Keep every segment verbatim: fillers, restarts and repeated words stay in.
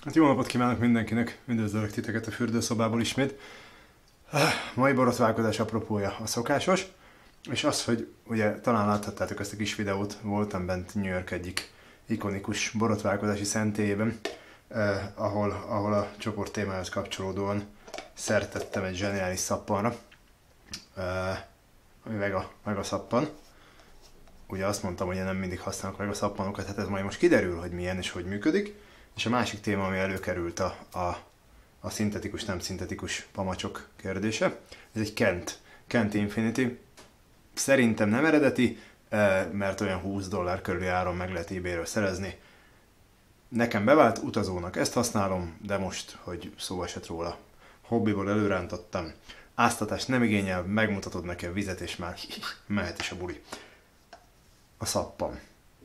Hát jó napot kívánok mindenkinek, üdvözlök titeket a fürdőszobából ismét. Mai borotválkozás apropója a szokásos, és az, hogy ugye talán láthattátok ezt a kis videót, voltam bent New York egyik ikonikus borotválkozási szentélyében, eh, ahol, ahol a csoport témához kapcsolódóan szertettem egy zseniális szappanra, eh, ami vega, vega szappan. Ugye azt mondtam, hogy én nem mindig használok vega szappanokat, hát ez majd most kiderül, hogy milyen és hogy működik. És a másik téma, ami előkerült a, a, a szintetikus, nem szintetikus pamacsok kérdése. Ez egy Kent, Kent Infinity. Szerintem nem eredeti, mert olyan húsz dollár körüli áron meg lehet eBay-ről szerezni. Nekem bevált, utazónak ezt használom, de most, hogy szó esett róla, hobbiból előrántottam. Áztatást nem igényel, megmutatod nekem vizet, és már mehet is a buli. A szappan.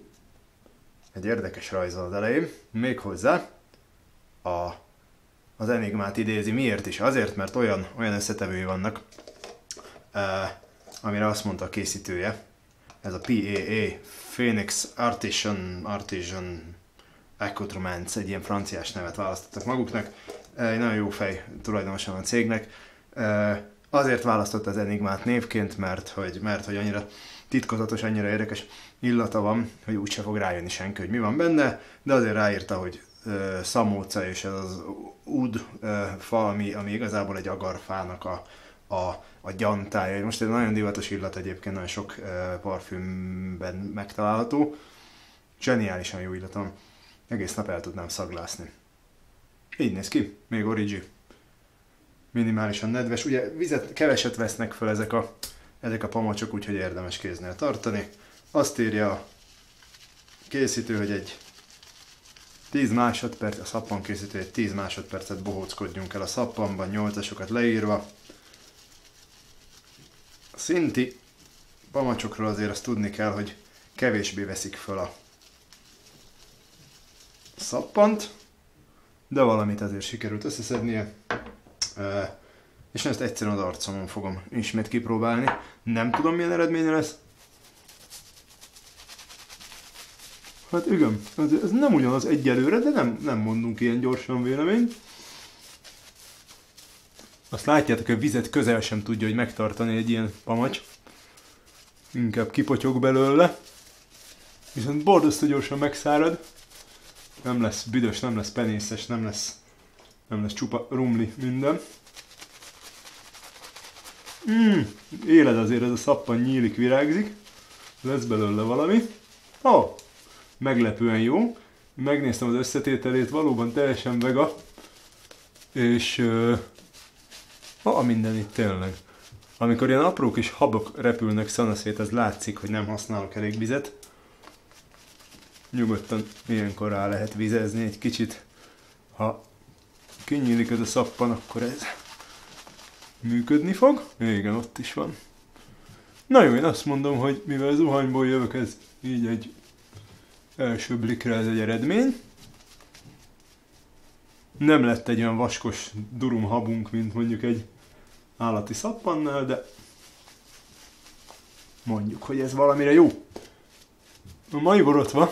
Egy érdekes rajzol az elején, méghozzá a, az Enigmát idézi. Miért is? Azért, mert olyan, olyan összetevői vannak, eh, amire azt mondta a készítője, ez a pé á á, Phoenix Artisan, Artisan Accoutrements, egy ilyen franciás nevet választottak maguknak, egy nagyon jó fej tulajdonosan a cégnek. Eh, azért választotta az Enigmát névként, mert hogy, mert hogy annyira titkozatos, annyira érdekes illata van, hogy úgyse fog rájönni senki, hogy mi van benne, de azért ráírta, hogy uh, szamóca és ez az ud uh, fa, ami, ami igazából egy agarfának a, a, a gyantája. Most egy nagyon divatos illat egyébként, nagyon sok uh, parfümben megtalálható. Zseniálisan jó illatom. Egész nap el tudnám szaglászni. Így néz ki, még origi. Minimálisan nedves. Ugye vizet keveset vesznek fel ezek a Ezek a pamacsok, úgyhogy érdemes kéznél tartani. Azt írja a készítő, hogy egy tíz másodperc, a szappan készítő egy tíz másodpercet bohóckodjunk el a szappanban, nyolcasokat leírva. A szinti pamacsokról azért azt tudni kell, hogy kevésbé veszik fel a szappant, de valamit azért sikerült összeszednie. És ezt egyszerűen az arcomon fogom ismét kipróbálni. Nem tudom, milyen eredménye lesz. Hát igen, ez, ez nem ugyanaz egyelőre, de nem, nem mondunk ilyen gyorsan véleményt. Azt látjátok, hogy a vizet közel sem tudja, hogy megtartani egy ilyen pamacs. Inkább kipotyog belőle. Viszont borzasztó gyorsan megszárad. Nem lesz büdös, nem lesz penészes, nem lesz, nem lesz csupa rumli minden. Mm, éled azért, ez a szappan nyílik, virágzik. Lesz belőle valami. Ó, oh, meglepően jó. Megnéztem az összetételét, valóban teljesen vega. És... Uh, ah, minden itt tényleg. Amikor ilyen apró kis habok repülnek szanaszét, az látszik, hogy nem használok elég vizet. Nyugodtan ilyenkor rá lehet vizezni egy kicsit. Ha kinyílik ez a szappan, akkor ez működni fog. Igen, ott is van. Na jó, én azt mondom, hogy mivel zuhanyból jövök, ez így egy első blikre ez egy eredmény. Nem lett egy olyan vaskos durum habunk, mint mondjuk egy állati szappannál, de mondjuk, hogy ez valamire jó. A mai borotva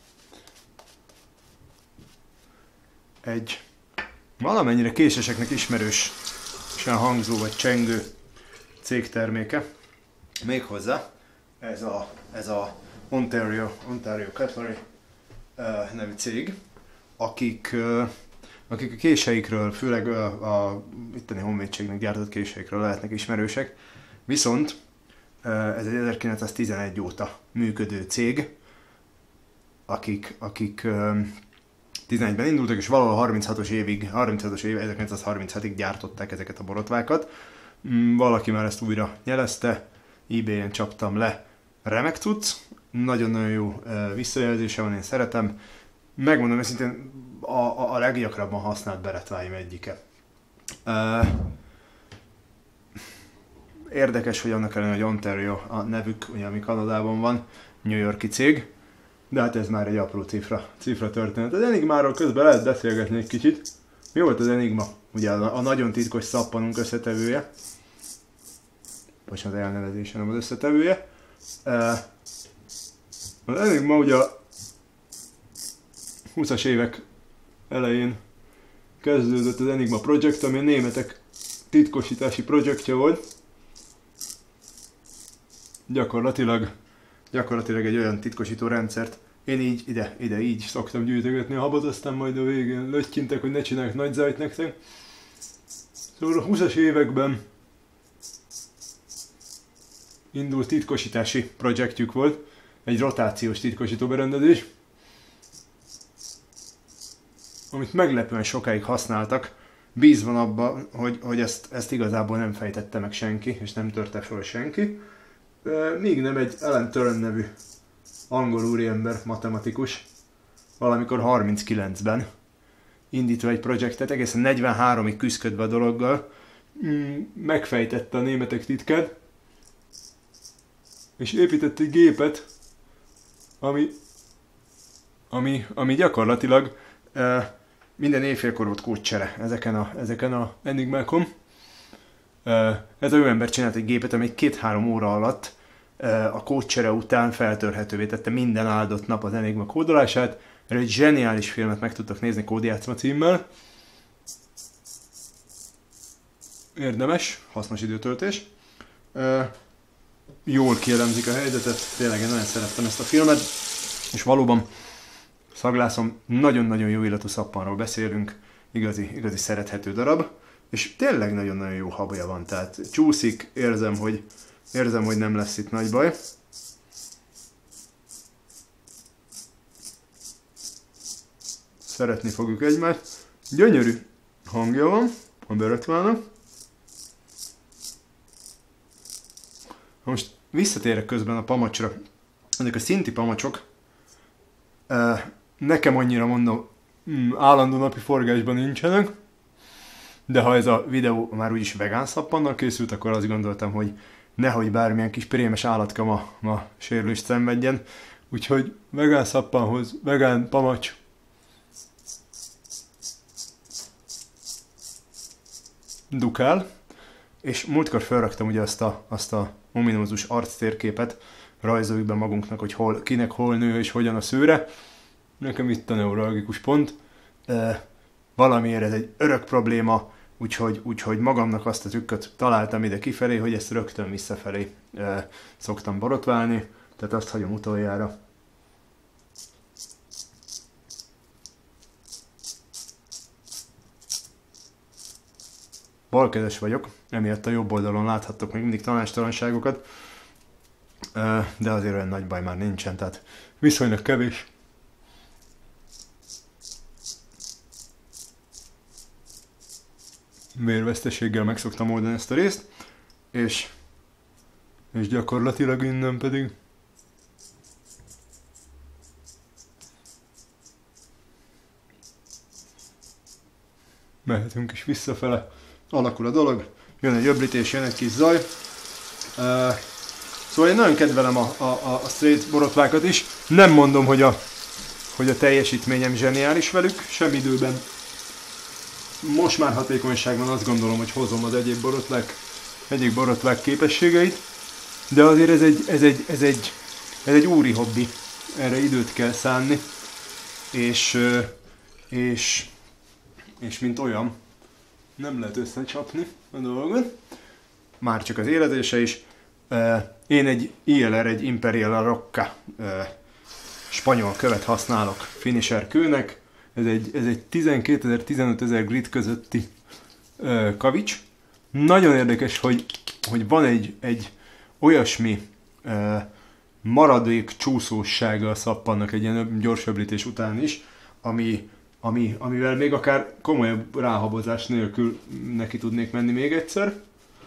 egy valamennyire késeseknek ismerős hangzó vagy csengő cégterméke. Méghozzá ez a, ez a Ontario, Ontario Cutlery uh, nevű cég, akik, uh, akik a késeikről, főleg uh, a itteni honvédségnek gyártott késeikről lehetnek ismerősek. Viszont uh, ez egy ezerkilencszáztizenegy óta működő cég, akik, akik uh, tizenegyben indultak, és valahol harminchatos évig, harminchatos év, ezerkilencszázharminchetig gyártották ezeket a borotvákat. Valaki már ezt újra nyelezte, eBay-en csaptam le, remek cucc, nagyon-nagyon jó visszajelzése van, én szeretem. Megmondom őszintén, a, a, a leggyakrabban használt beretváim egyike. Érdekes, hogy annak ellenére, hogy Ontario a nevük, ugye, ami Kanadában van, New York-i cég, de hát ez már egy apró cifra, cifra történet. Az Enigmáról közben lehet beszélgetni egy kicsit. Mi volt az Enigma? Ugye a, a nagyon titkos szappanunk összetevője. Bocsánat, elnevezése, nem az összetevője. Az Enigma ugye a húszas évek elején kezdődött az Enigma Project, ami a németek titkosítási projektje volt. Gyakorlatilag, gyakorlatilag egy olyan titkosító rendszert. Én így ide, ide így szoktam gyűjtögetni a habot, aztán majd a végén löttyintek, hogy ne csinálják nagy zajt nektek. Szóval a húszas években indult titkosítási projektjük volt, egy rotációs titkosító berendezés, amit meglepően sokáig használtak, bízva abban, hogy, hogy ezt, ezt igazából nem fejtette meg senki, és nem törte fel senki. Míg nem egy Alan Turing nevű angol úriember, matematikus, valamikor harminckilencben indítva egy projektet, egészen negyvenháromig küzdködve a dologgal, megfejtette a németek titkát, és épített egy gépet, ami, ami, ami gyakorlatilag uh, minden éjfélkor volt kódcsere ezeken a, ezeken a enigmákon. Uh, ez a jó ember csinált egy gépet, ami két-három óra alatt uh, a kódcsere után feltörhetővé tette minden áldott nap az enigma kódolását. Erről egy zseniális filmet meg tudtak nézni Kódjátszma címmel. Érdemes, hasznos időtöltés. Uh, jól kielemzik a helyzetet, tényleg én nagyon szerettem ezt a filmet, és valóban szaglászom, nagyon-nagyon jó illatú szappanról beszélünk, igazi, igazi szerethető darab, és tényleg nagyon-nagyon jó habja van, tehát csúszik, érzem, hogy, érzem, hogy nem lesz itt nagy baj. Szeretni fogjuk egymást. Gyönyörű hangja van a bőrötvának. Most visszatérek közben a pamacsra. Ezek a szinti pamacsok nekem annyira mondom állandó napi forgásban nincsenek, de ha ez a videó már úgyis vegán szappannal készült, akkor azt gondoltam, hogy nehogy bármilyen kis prémes állatka ma, ma sérülést szenvedjen. Úgyhogy vegán szappanhoz, vegán pamacs. Dukál. És múltkor felraktam ugye azt a, azt a ominózus arctérképet, rajzoljuk be magunknak, hogy hol, kinek hol nő és hogyan a szőre. Nekem itt a neuralgikus pont. E, valamiért ez egy örök probléma, úgyhogy, úgyhogy magamnak azt a trükköt találtam ide kifelé, hogy ezt rögtön visszafelé e, szoktam borotválni, tehát azt hagyom utoljára. Balkezes vagyok, emiatt a jobb oldalon láthattok még mindig tanácstalanságokat, de azért olyan nagy baj már nincsen, tehát viszonylag kevés. Vérveszteséggel meg szoktam oldani ezt a részt, és, és gyakorlatilag innen pedig mehetünk is visszafele. Alakul a dolog, jön egy öblítés, jön egy kis zaj. Uh, szóval én nagyon kedvelem a, a, a straight borotvákat is. Nem mondom, hogy a, hogy a teljesítményem zseniális velük, sem időben. Most már hatékonyságban azt gondolom, hogy hozom az egyéb borotvák, egyéb borotvák képességeit. De azért ez egy, ez egy, ez egy, ez egy úri hobbi. Erre időt kell szánni. És, és, és mint olyan, nem lehet összecsapni a dolgot. Már csak az éledése is. Én egy I L R, egy Imperial Rocca spanyol követ használok finisher kőnek. Ez egy, ez egy tizenkétezer-tizenötezer grit közötti kavics. Nagyon érdekes, hogy, hogy van egy, egy olyasmi maradék csúszóssága a szappannak egy ilyen gyors öblítés után is, ami Ami, amivel még akár komolyabb ráhabozás nélkül neki tudnék menni még egyszer.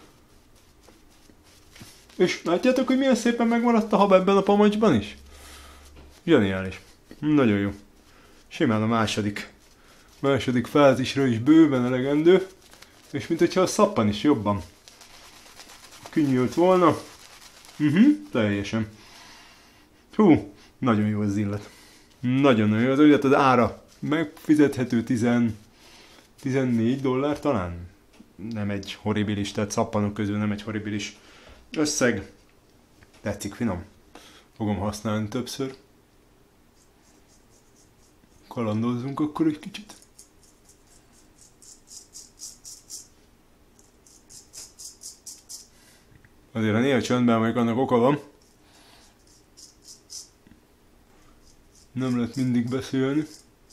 És látjátok, hogy milyen szépen megmaradt a hab ebben a pamacsban is? Zseniális. Nagyon jó. Simán a második, második fázisra is bőven elegendő. És mint hogyha a szappan is jobban könnyült volna. Uh-huh, teljesen. Hú, nagyon jó az illat. Nagyon-nagyon jó az illat, az ára megfizethető tíz, tizennégy dollár talán. Nem egy horribilis, tehát szappanok közül nem egy horribilis összeg. Tetszik, finom. Fogom használni többször. Kalandozzunk akkor egy kicsit. Azért a néha csöndben vagyok, annak oka van. Nem lehet mindig beszélni.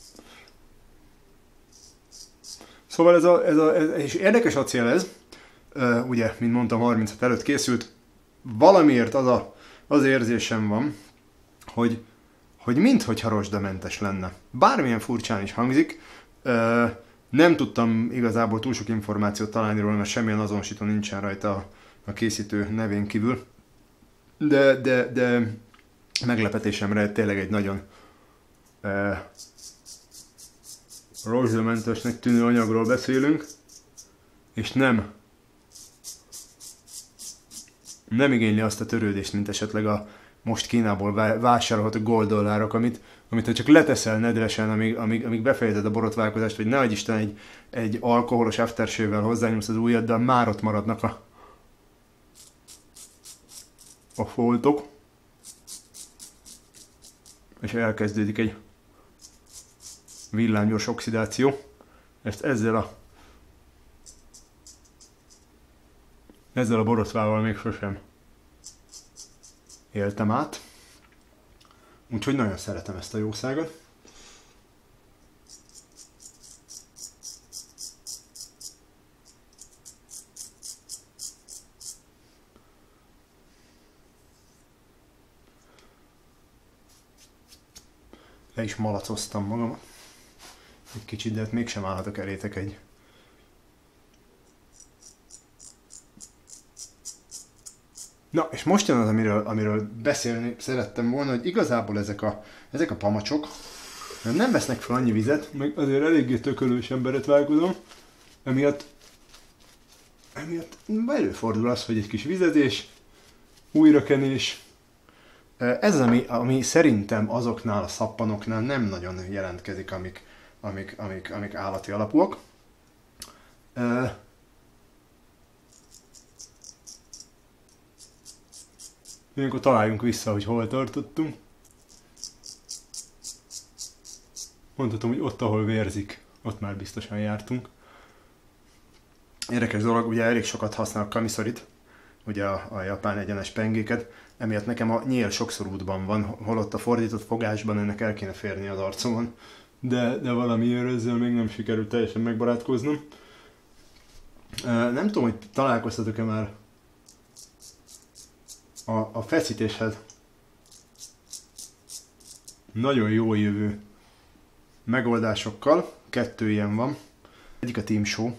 Szóval ez a, ez a ez, és érdekes acél ez, uh, ugye, mint mondtam, harminchat előtt készült, valamiért az a, az érzésem van, hogy, hogy minthogyha rozsdamentes lenne. Bármilyen furcsán is hangzik, uh, nem tudtam igazából túl sok információt találni róla, mert semmilyen azonosító nincsen rajta a, a készítő nevén kívül, de, de, de meglepetésemre tényleg egy nagyon uh, rozsdamentesnek tűnő anyagról beszélünk, és nem nem igényli azt a törődést, mint esetleg a most Kínából vásárolható gold dollárok, amit, amit ha csak leteszel nedvesen, amíg, amíg, amíg befejezed a borotválkozást, vagy nehogy Isten egy, egy alkoholos aftershave-vel hozzányúlsz az ujjaddal, már ott maradnak a, a foltok, és elkezdődik egy villámgyors oxidáció. Ezt ezzel a ezzel a borotvával még sosem éltem át. Úgyhogy nagyon szeretem ezt a jószágot. Le is malacoztam magam egy kicsit, de hát mégsem állhatok elétek egy Na, és most jön az, amiről, amiről beszélni szerettem volna, hogy igazából ezek a, ezek a pamacsok nem vesznek fel annyi vizet, meg azért eléggé tökölős emberet vágozom, emiatt, emiatt előfordul az, hogy egy kis vizezés, újrakenés. Ez az, ami, ami szerintem azoknál a szappanoknál nem nagyon jelentkezik, amik, amik, amik, amik állati alapúak. Ilyenkor találjunk vissza, hogy hol tartottunk. Mondhatom, hogy ott, ahol vérzik, ott már biztosan jártunk. Érdekes dolog, ugye elég sokat használok kamiszorit, ugye a, a japán egyenes pengéket, emiatt nekem a nyél sokszor útban van, holott a fordított fogásban ennek el kéne férni az arcomon, de, de valamiért ezzel még nem sikerült teljesen megbarátkoznom. Nem tudom, hogy találkoztatok-e már a, a feszítéshez nagyon jó jövő megoldásokkal. Kettő ilyen van. Egyik a Team Show.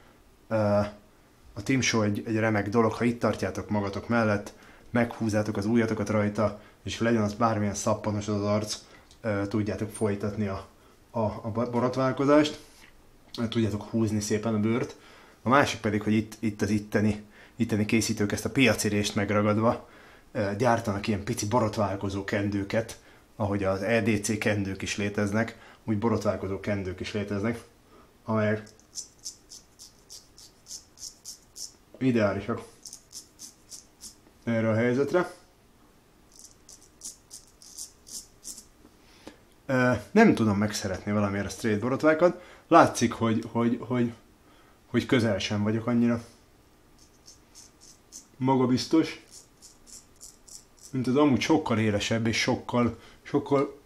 A Team Show egy, egy remek dolog, ha itt tartjátok magatok mellett, meghúzátok az ujjatokat rajta, és legyen az bármilyen szappanos az, az arc, tudjátok folytatni a, a, a borotválkozást, tudjátok húzni szépen a bőrt. A másik pedig, hogy itt, itt az itteni, itteni készítők ezt a piacirést megragadva gyártanak ilyen pici borotválkozó kendőket, ahogy az E D C kendők is léteznek, úgy borotválkozó kendők is léteznek, amelyek ideálisak erre a helyzetre. Nem tudom megszeretni valamiért a straight borotvákat. Látszik, hogy, hogy, hogy, hogy közel sem vagyok annyira magabiztos, mint az amúgy sokkal élesebb és sokkal, sokkal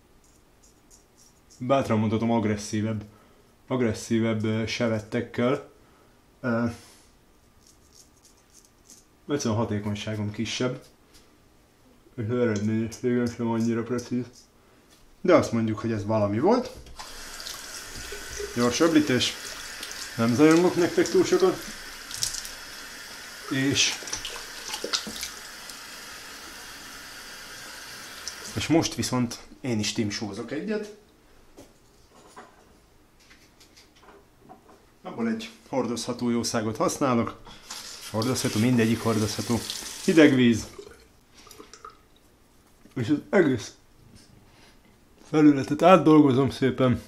bátran mondhatom agresszívebb, agresszívebb sevettekkel. Egyszerűen a hatékonyságom kisebb, és az eredményességem sem annyira precíz. De azt mondjuk, hogy ez valami volt. Gyors öblítés. Nem zajongok nektek túl sokat. És... És most viszont én is Team Show-zok egyet. Abból egy hordozható jószágot használok. Hordozható, mindegyik hordozható. Hideg víz. És az egész felületet átdolgozom szépen.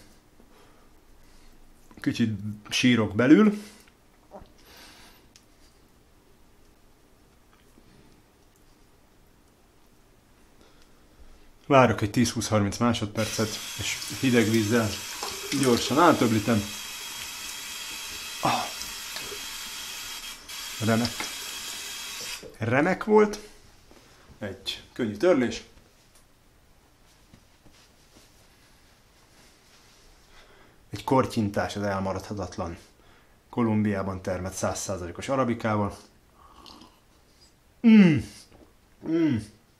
Kicsit sírok belül. Várok egy tíz-húsz-harminc másodpercet, és hideg vízzel gyorsan átöblítem. Ah. Remek. remek volt. Egy könnyű törlés. Egy kortyintás az elmaradhatatlan Kolumbiában termett száz százalékos arabikával. Mm. Mm.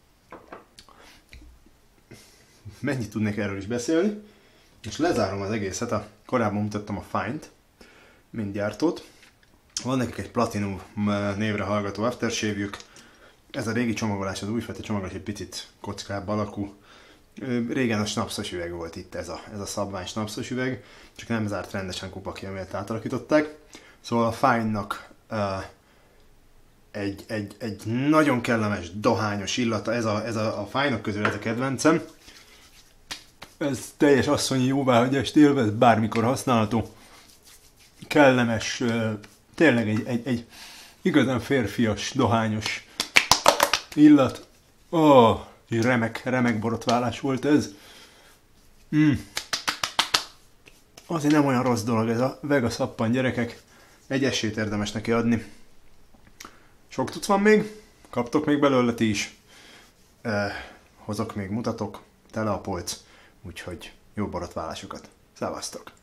Mennyit tudnék erről is beszélni. És lezárom az egészet, a, korábban mutattam a Fine-t, mint gyártót. Van nekik egy Platinum névre hallgató aftershave-jük. Ez a régi csomagolás, az újfajta csomagolás egy picit kockább alakú. Régen a snapszos üveg volt itt, ez a, ez a szabvány snapszos üveg, csak nem zárt rendesen kupa ki, amelyet átalakították. Szóval a Fine-nak uh, egy, egy, egy nagyon kellemes, dohányos illata, ez a, ez a, a Fine-ok közül ez a kedvencem. Ez teljes asszonyi jóváhagyást élvez, bármikor használható. Kellemes, uh, tényleg egy, egy, egy igazán férfias, dohányos illat. Ó, oh, remek, remek borotválás volt ez. Mm. Azért nem olyan rossz dolog ez a vega szappan, gyerekek. Egy esélyt érdemes neki adni. Sok tudsz van még, kaptok még belőle ti is. Eh, hozok még, mutatok, tele a polc. Úgyhogy jó borotválásokat. Szevasztok!